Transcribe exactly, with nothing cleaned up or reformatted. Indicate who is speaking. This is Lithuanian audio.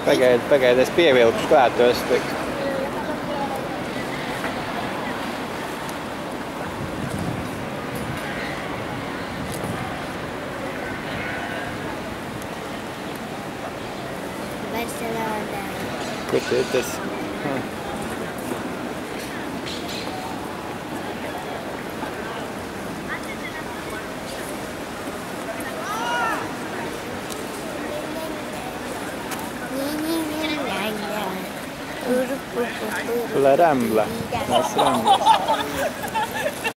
Speaker 1: Pagaid, pagaid, es pievilku klāt, tu esi tik.
Speaker 2: Barcelona.
Speaker 1: Kur tu tas? Hm. La Rambla. Las Ramblas.